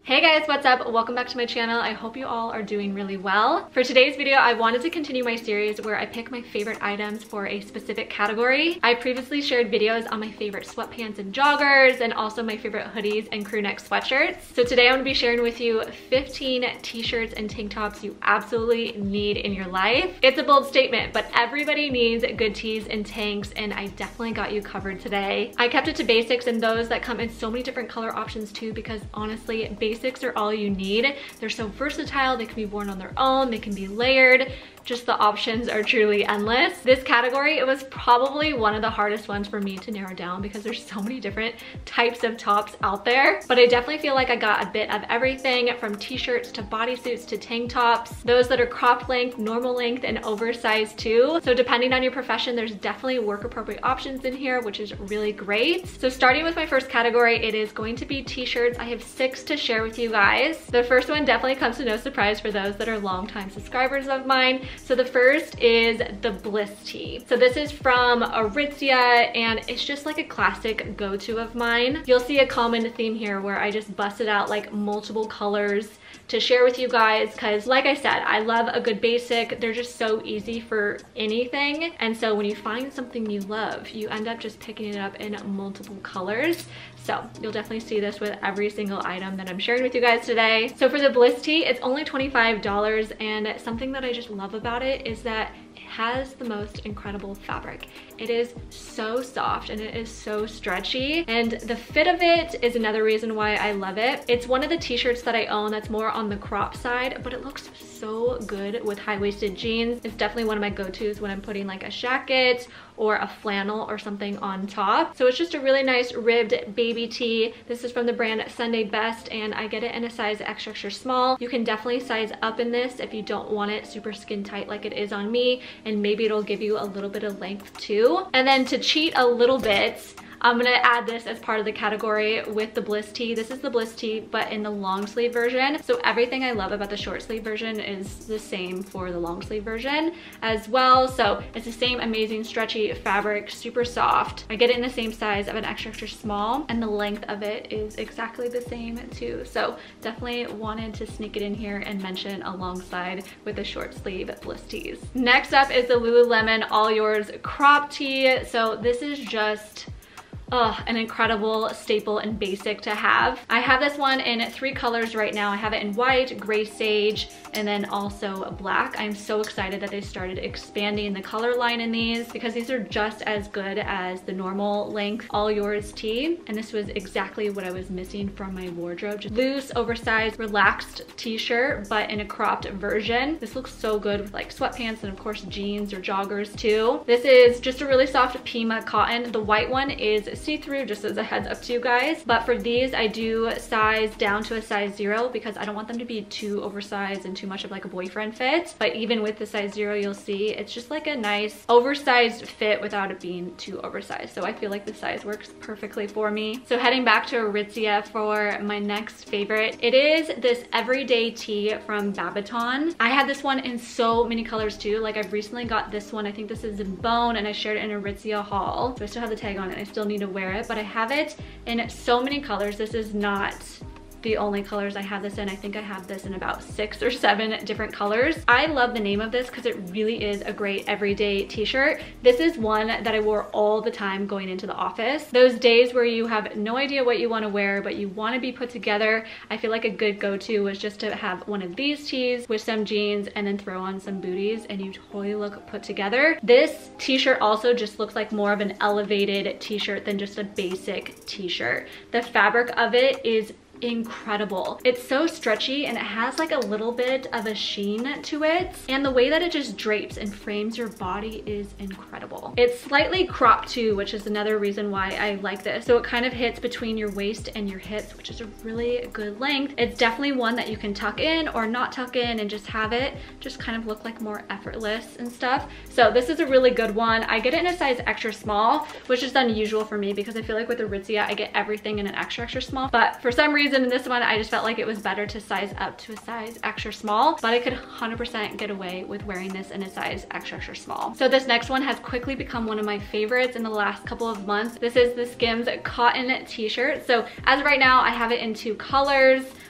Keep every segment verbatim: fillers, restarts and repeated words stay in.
Hey guys, what's up? Welcome back to my channel. I hope you all are doing really well. For today's video, I wanted to continue my series where I pick my favorite items for a specific category. I previously shared videos on my favorite sweatpants and joggers and also my favorite hoodies and crew neck sweatshirts. So today I'm going to be sharing with you fifteen t-shirts and tank tops you absolutely need in your life. It's a bold statement, but everybody needs good tees and tanks, and I definitely got you covered today. I kept it to basics and those that come in so many different color options too, because honestly, basics Basics are all you need. They're so versatile. They can be worn on their own. They can be layered. Just the options are truly endless. This category, it was probably one of the hardest ones for me to narrow down because there's so many different types of tops out there. But I definitely feel like I got a bit of everything from t-shirts to bodysuits to tank tops, those that are cropped length, normal length, and oversized too. So depending on your profession, there's definitely work appropriate options in here, which is really great. So starting with my first category, it is going to be t-shirts. I have six to share with you guys. The first one definitely comes to no surprise for those that are longtime subscribers of mine. So the first is the Bliss tee. So this is from Aritzia, and it's just like a classic go-to of mine. You'll see a common theme here where I just busted out like multiple colors to share with you guys because, like I said, I love a good basic. They're just so easy for anything, and so when you find something you love, you end up just picking it up in multiple colors. So you'll definitely see this with every single item that I'm sharing with you guys today. So for the Bliss tee, it's only twenty-five dollars, and something that I just love about it is that it has the most incredible fabric. It is so soft and it is so stretchy, and the fit of it is another reason why I love it. It's one of the t-shirts that I own that's more on the crop side, but it looks so good with high-waisted jeans. It's definitely one of my go-tos when I'm putting like a jacket or a flannel or something on top. So it's just a really nice ribbed baby tee. This is from the brand Sunday Best, and I get it in a size extra extra small. You can definitely size up in this if you don't want it super skin tight like it is on me, and maybe it'll give you a little bit of length too. And then to cheat a little bit, I'm gonna add this as part of the category with the Bliss tee. This is the Bliss tee, but in the long sleeve version. So everything I love about the short sleeve version is the same for the long sleeve version as well. So it's the same amazing stretchy fabric, super soft. I get it in the same size of an extra extra small, and the length of it is exactly the same too. So definitely wanted to sneak it in here and mention alongside with the short sleeve Bliss tees. Next up is the Lululemon All Yours crop tee. So this is just Oh, an incredible staple and basic to have. I have this one in three colors right now. I have it in white, gray sage, and then also black. I'm so excited that they started expanding the color line in these because these are just as good as the normal length All Yours tee. And this was exactly what I was missing from my wardrobe. Just loose, oversized, relaxed t-shirt, but in a cropped version. This looks so good with like sweatpants and of course jeans or joggers too. This is just a really soft Pima cotton. The white one is see-through, just as a heads up to you guys, but for these I do size down to a size zero because I don't want them to be too oversized and too much of like a boyfriend fit. But even with the size zero, you'll see it's just like a nice oversized fit without it being too oversized. So I feel like the size works perfectly for me. So heading back to Aritzia for my next favorite, it is this everyday tee from Babaton. I had this one in so many colors too. Like I've recently got this one. I think this is in bone, and I shared it in Aritzia haul. So I still have the tag on it. I still need to wear it, but I have it in so many colors. This is not the only colors I have this in. I think I have this in about six or seven different colors. I love the name of this because it really is a great everyday t-shirt. This is one that I wore all the time going into the office. Those days where you have no idea what you want to wear, but you want to be put together, I feel like a good go-to was just to have one of these tees with some jeans and then throw on some booties, and you totally look put together. This t-shirt also just looks like more of an elevated t-shirt than just a basic t-shirt. The fabric of it is incredible. It's so stretchy and it has like a little bit of a sheen to it, and the way that it just drapes and frames your body is incredible. It's slightly cropped too, which is another reason why I like this. So it kind of hits between your waist and your hips, which is a really good length. It's definitely one that you can tuck in or not tuck in and just have it just kind of look like more effortless and stuff. So this is a really good one. I get it in a size extra small, which is unusual for me because I feel like with Aritzia I get everything in an extra extra small, but for some reason in this one I just felt like it was better to size up to a size extra small, but I could one hundred percent get away with wearing this in a size extra extra small. So this next one has quickly become one of my favorites in the last couple of months. This is the Skims cotton t-shirt. So as of right now I have it in two colors.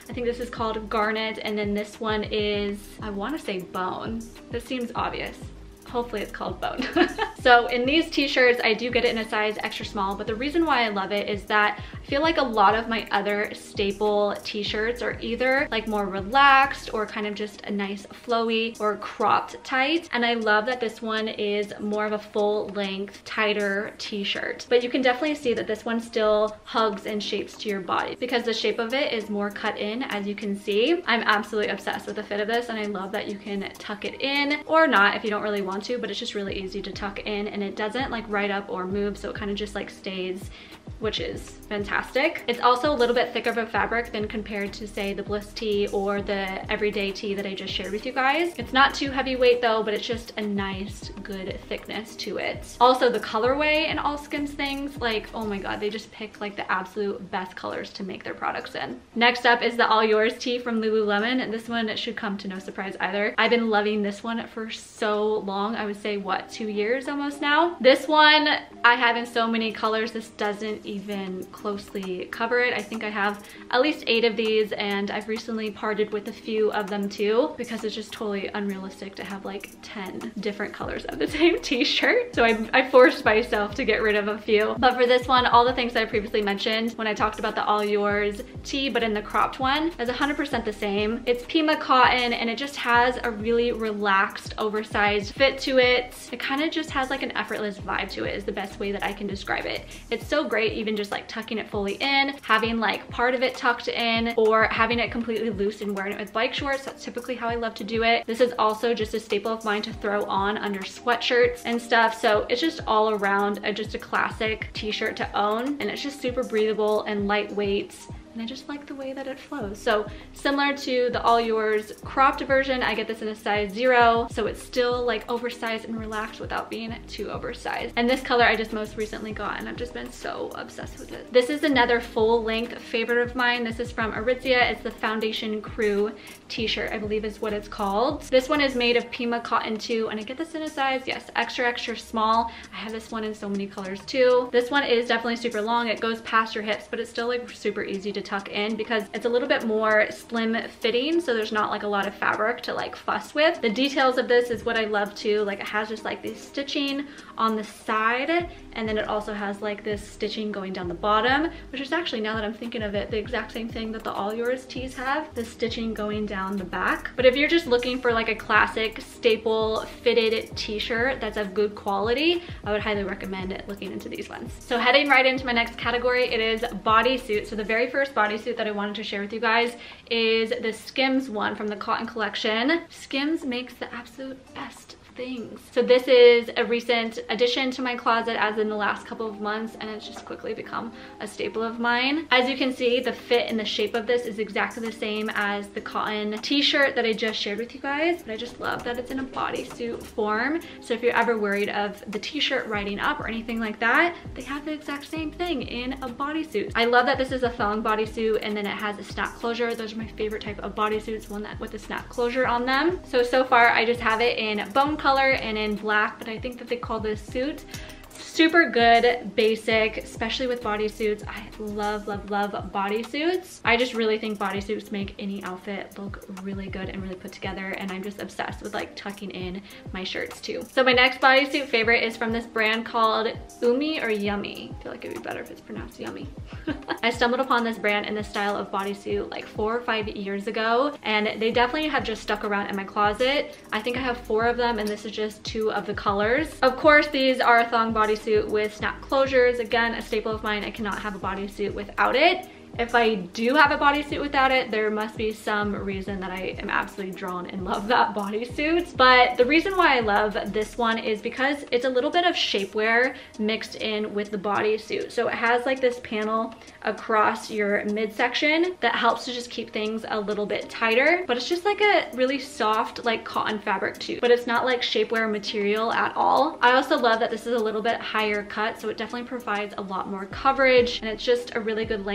I think this is called Garnet, and then this one is, I want to say Bone. This seems obvious. Hopefully it's called Bone. So in these t-shirts, I do get it in a size extra small, but the reason why I love it is that I feel like a lot of my other staple t-shirts are either like more relaxed or kind of just a nice flowy or cropped tight. And I love that this one is more of a full length, tighter t-shirt. But you can definitely see that this one still hugs and shapes to your body because the shape of it is more cut in, as you can see. I'm absolutely obsessed with the fit of this, and I love that you can tuck it in or not if you don't really want to, but it's just really easy to tuck in, and it doesn't like ride up or move, so it kind of just like stays, which is fantastic. It's also a little bit thicker of a fabric than compared to say the Bliss tee or the everyday tee that I just shared with you guys. It's not too heavyweight though, but it's just a nice good thickness to it. Also the colorway in All Skims things, like oh my god, they just pick like the absolute best colors to make their products in. Next up is the All Yours tee from Lululemon, and this one should come to no surprise either. I've been loving this one for so long. I would say what, two years almost now. This one I have in so many colors. This doesn't even closely cover it. I think I have at least eight of these, and I've recently parted with a few of them too because it's just totally unrealistic to have like ten different colors of the same t-shirt. So I, I forced myself to get rid of a few. But for this one, all the things that I previously mentioned when I talked about the All Yours tee, but in the cropped one, is one hundred percent the same. It's Pima cotton, and it just has a really relaxed, oversized fit to it. It kind of just has like an effortless vibe to it is the best way that I can describe it. It's so great even just like tucking it fully in, having like part of it tucked in, or having it completely loose and wearing it with bike shorts. That's typically how I love to do it. This is also just a staple of mine to throw on under sweatshirts and stuff. So it's just all around a, just a classic t-shirt to own, and it's just super breathable and lightweight. And I just like the way that it flows. So similar to the All Yours cropped version, I get this in a size zero. So it's still like oversized and relaxed without being too oversized. And this color I just most recently got, and I've just been so obsessed with it. This is another full length favorite of mine. This is from Aritzia. It's the Foundation Crew t-shirt, I believe is what it's called. This one is made of Pima cotton too, and I get this in a size, yes, extra, extra small. I have this one in so many colors too. This one is definitely super long. It goes past your hips, but it's still like super easy to tuck in because it's a little bit more slim fitting, so there's not like a lot of fabric to like fuss with. The details of this is what I love too. Like it has just like this stitching on the side, and then it also has like this stitching going down the bottom, which is actually, now that I'm thinking of it, the exact same thing that the All Yours tees have, the stitching going down the back. But if you're just looking for like a classic staple fitted t-shirt that's of good quality, I would highly recommend looking into these ones. So heading right into my next category, it is bodysuit. So the very first bodysuit that I wanted to share with you guys is the Skims one from the Cotton Collection. Skims makes the absolute best things. So this is a recent addition to my closet as in the last couple of months, and it's just quickly become a staple of mine. As you can see, the fit and the shape of this is exactly the same as the cotton t-shirt that I just shared with you guys, but I just love that it's in a bodysuit form. So if you're ever worried of the t-shirt riding up or anything like that, they have the exact same thing in a bodysuit. I love that this is a thong bodysuit, and then it has a snap closure. Those are my favorite type of bodysuits, one that with a snap closure on them. So, so far I just have it in bone color and in black, but I think that they call this suit. Super good, basic, especially with bodysuits. I love, love, love bodysuits. I just really think bodysuits make any outfit look really good and really put together, and I'm just obsessed with like tucking in my shirts too. So my next bodysuit favorite is from this brand called Umi or Yummy. I feel like it'd be better if it's pronounced Yummy. I stumbled upon this brand and this style of bodysuit like four or five years ago, and they definitely have just stuck around in my closet. I think I have four of them, and this is just two of the colors. Of course, these are a thong bodysuit with snap closures. Again, a staple of mine. I cannot have a bodysuit without it. If I do have a bodysuit without it, there must be some reason that I am absolutely drawn and love that bodysuit. But the reason why I love this one is because it's a little bit of shapewear mixed in with the bodysuit. So it has like this panel across your midsection that helps to just keep things a little bit tighter, but it's just like a really soft like cotton fabric too, but it's not like shapewear material at all. I also love that this is a little bit higher cut, so it definitely provides a lot more coverage, and it's just a really good length in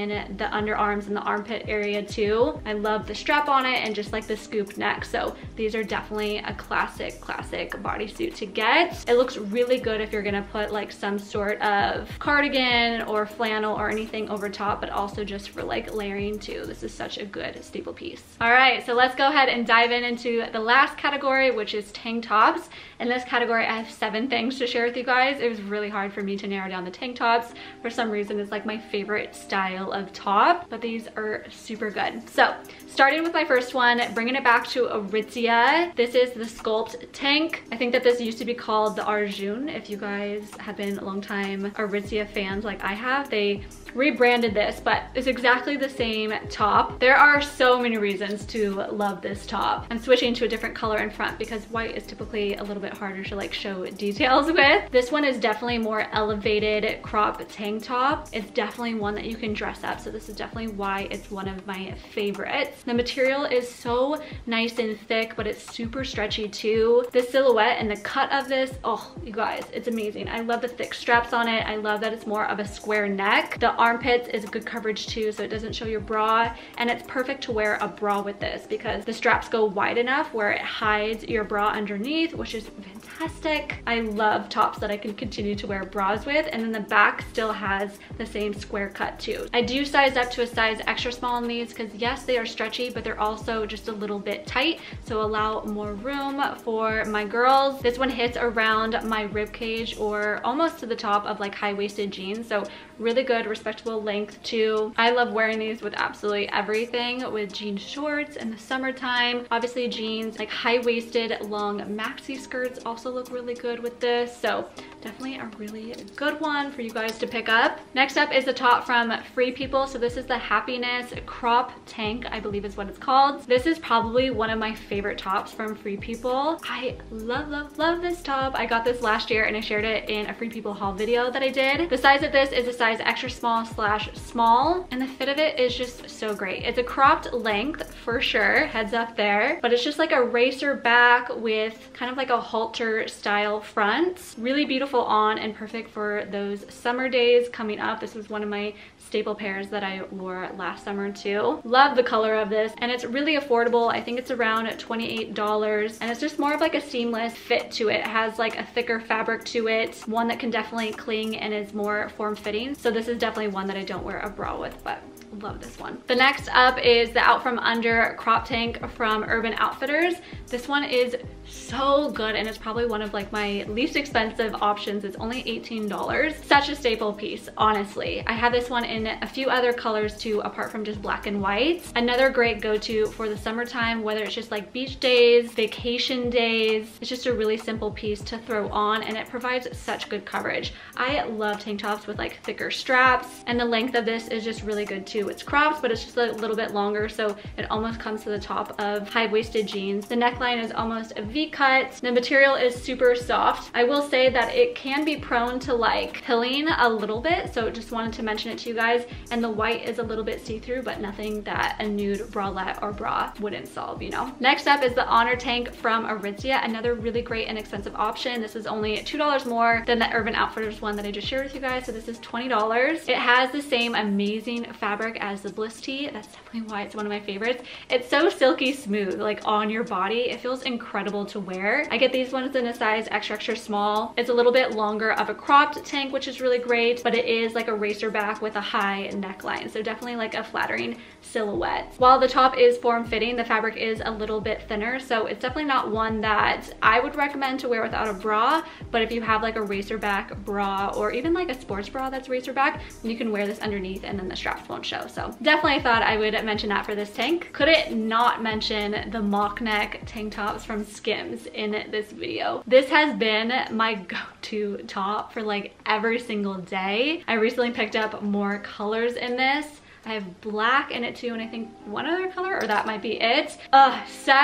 in the underarms and the armpit area too. I love the strap on it and just like the scoop neck. So these are definitely a classic, classic bodysuit to get. It looks really good if you're gonna put like some sort of cardigan or flannel or anything over top, but also just for like layering too. This is such a good staple piece. All right, so let's go ahead and dive in into the last category, which is tank tops. In this category, I have seven things to share with you guys. It was really hard for me to narrow down the tank tops. For some reason, it's like my favorite style of top, but these are super good. So starting with my first one, bringing it back to Aritzia. This is the Sculpt tank. I think that this used to be called the Arjun. If you guys have been long time Aritzia fans like I have, they rebranded this, but it's exactly the same top. There are so many reasons to love this top. I'm switching to a different color in front because white is typically a little bit harder to like show details with. This one is definitely more elevated crop tank top. It's definitely one that you can dress up, so this is definitely why it's one of my favorites. The material is so nice and thick, but it's super stretchy too. The silhouette and the cut of this, oh, you guys, it's amazing. I love the thick straps on it. I love that it's more of a square neck. The armpits is good coverage too, so it doesn't show your bra, and it's perfect to wear a bra with this because the straps go wide enough where it hides your bra underneath, which is fantastic. I love tops that I can continue to wear bras with, and then the back still has the same square cut too. I do size up to a size extra small in these because yes, they are stretchy, but they're also just a little bit tight, so allow more room for my girls. This one hits around my rib cage or almost to the top of like high-waisted jeans, so really good, respectable length too. I love wearing these with absolutely everything, with jean shorts in the summertime. Obviously jeans, like high-waisted long maxi skirts also look really good with this, so definitely a really good one for you guys to pick up. Next up is the top from Free People. So this is the Happiness crop tank, I believe is what it's called. This is probably one of my favorite tops from Free People. I love, love, love this top. I got this last year and I shared it in a Free People haul video that I did. The size of this is a size extra small slash small, and the fit of it is just so great. It's a cropped length for sure, heads up there, but it's just like a racer back with kind of like a halter style front. Really beautiful on and perfect for those summer days coming up. This was one of my staple pairs that I wore last summer too. Love the color of this, and it's really affordable. I think it's around twenty-eight dollars, and it's just more of like a seamless fit to it. It has like a thicker fabric to it, one that can definitely cling and is more form-fitting. So this is definitely one that I don't wear a bra with, but love this one. The next up is the Out From Under crop tank from Urban Outfitters. This one is so good, and it's probably one of like my least expensive options. It's only eighteen dollars. Such a staple piece, honestly. I have this one in a few other colors too, apart from just black and white. Another great go-to for the summertime, whether it's just like beach days, vacation days. It's just a really simple piece to throw on, and it provides such good coverage. I love tank tops with like thicker straps, and the length of this is just really good too. It's cropped, but it's just a little bit longer, so it almost comes to the top of high-waisted jeans. The neckline is almost a V-cut. The material is super soft. I will say that it can be prone to like pilling a little bit, so just wanted to mention it to you guys. And the white is a little bit see-through, but nothing that a nude bralette or bra wouldn't solve, you know? Next up is the Honor tank from Aritzia, another really great and expensive option. This is only two dollars more than the Urban Outfitters one that I just shared with you guys, so this is twenty dollars. It has the same amazing fabric as the Bliss tee. That's definitely why it's one of my favorites. It's so silky smooth, like on your body. It feels incredible to wear. I get these ones in a size extra extra small. It's a little bit longer of a cropped tank, which is really great, but it is like a racer back with a high neckline, so definitely like a flattering silhouette. While the top is form-fitting, the fabric is a little bit thinner, so it's definitely not one that I would recommend to wear without a bra, but if you have like a racer back bra or even like a sports bra that's racer back, you can wear this underneath and then the straps won't show. So definitely thought I would mention that for this tank. Could it not mention the mock neck tank tops from Skims in this video? This has been my go-to top for like every single day. I recently picked up more colors in this. I have black in it too, and I think one other color, or that might be it. Ugh, such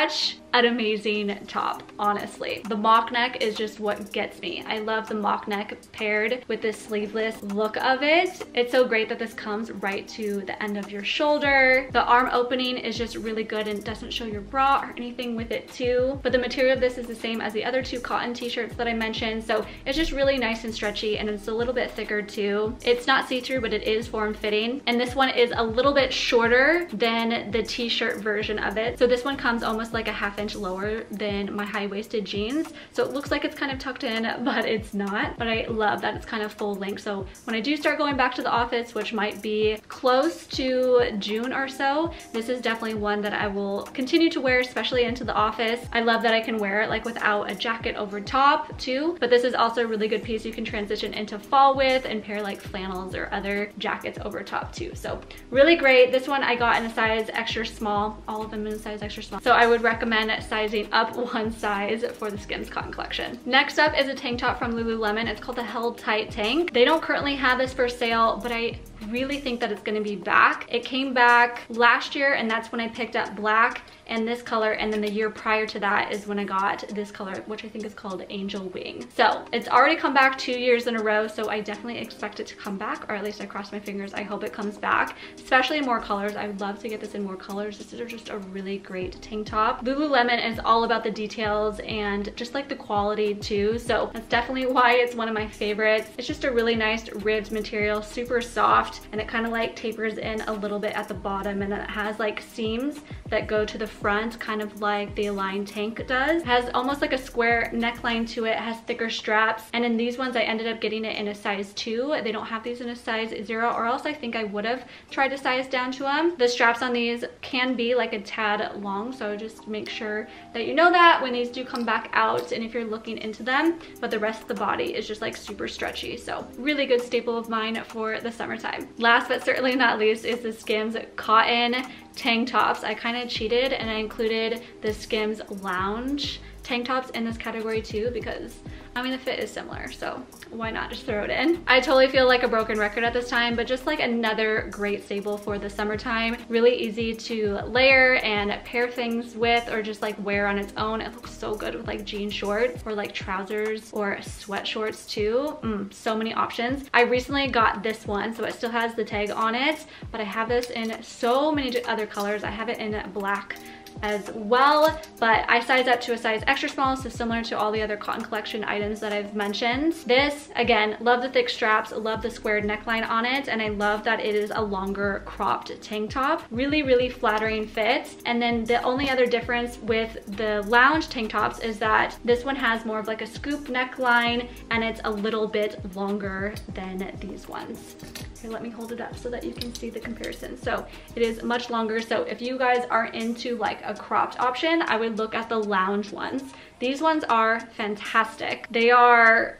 an amazing top, honestly. The mock neck is just what gets me. I love the mock neck paired with this sleeveless look of it. It's so great that this comes right to the end of your shoulder. The arm opening is just really good and doesn't show your bra or anything with it too. But the material of this is the same as the other two cotton t-shirts that I mentioned. So it's just really nice and stretchy, and it's a little bit thicker too. It's not see-through, but it is form-fitting. And this one is a little bit shorter than the t-shirt version of it. So this one comes almost like a half inch lower than my high-waisted jeans. So it looks like it's kind of tucked in, but it's not. But I love that it's kind of full length. So when I do start going back to the office, which might be close to June or so, this is definitely one that I will continue to wear, especially into the office. I love that I can wear it like without a jacket over top too. But this is also a really good piece you can transition into fall with and pair like flannels or other jackets over top too. So really great. This one I got in a size extra small, all of them in a size extra small. So I would recommend sizing up one size for the Skims cotton collection. Next up is a tank top from Lululemon. It's called the Held Tight Tank. They don't currently have this for sale, but I really think that it's going to be back. It came back last year, and that's when I picked up black and this color, and then the year prior to that is when I got this color, which I think is called Angel Wing. So it's already come back two years in a row, so I definitely expect it to come back, or at least I cross my fingers. I hope it comes back, especially in more colors. I would love to get this in more colors. This is just a really great tank top. Lululemon is all about the details and just like the quality too, so that's definitely why it's one of my favorites. It's just a really nice ribbed material, super soft, and it kind of like tapers in a little bit at the bottom, and then it has like seams that go to the front, kind of like the Align tank does. It has almost like a square neckline to it. It has thicker straps, and in these ones I ended up getting it in a size two. They don't have these in a size zero, or else I think I would have tried to size down to them. The straps on these can be like a tad long, so just make sure that you know that when these do come back out and if you're looking into them. But the rest of the body is just like super stretchy, so really good staple of mine for the summertime. Last but certainly not least is the Skims cotton tank tops. I kind of cheated and I included the Skims lounge tank tops in this category too, because I mean the fit is similar, so why not just throw it in? I totally feel like a broken record at this time, but just like another great staple for the summertime. Really easy to layer and pair things with, or just like wear on its own. It looks so good with like jean shorts or like trousers or sweat shorts too. Mm, so many options. I recently got this one, so it still has the tag on it, but I have this in so many other colors. I have it in black as well, but I size up to a size extra small, so similar to all the other cotton collection items that I've mentioned. This, again, love the thick straps, love the squared neckline on it, and I love that it is a longer cropped tank top. Really, really flattering fit. And then the only other difference with the lounge tank tops is that this one has more of like a scoop neckline, and it's a little bit longer than these ones. Here, let me hold it up so that you can see the comparison. So it is much longer. So if you guys are into like a cropped option, I would look at the lounge ones. These ones are fantastic. They are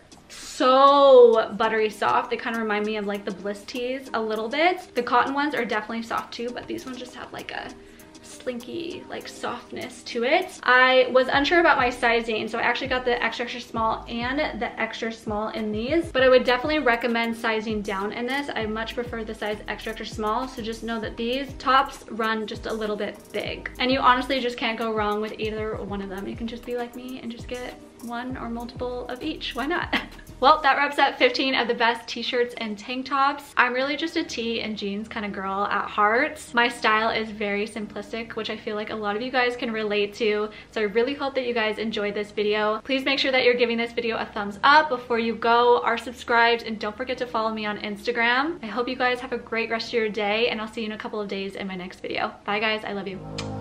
so buttery soft. They kind of remind me of like the Bliss tees a little bit. The cotton ones are definitely soft too, but these ones just have like a slinky like softness to it. I was unsure about my sizing, so I actually got the extra extra small and the extra small in these, but I would definitely recommend sizing down in this. I much prefer the size extra extra small, so just know that these tops run just a little bit big, and you honestly just can't go wrong with either one of them. You can just be like me and just get one or multiple of each. Why not? Well, that wraps up fifteen of the best t-shirts and tank tops. I'm really just a tee and jeans kind of girl at heart. My style is very simplistic, which I feel like a lot of you guys can relate to. So I really hope that you guys enjoyed this video. Please make sure that you're giving this video a thumbs up before you go, are subscribed, and don't forget to follow me on Instagram. I hope you guys have a great rest of your day, and I'll see you in a couple of days in my next video. Bye guys, I love you.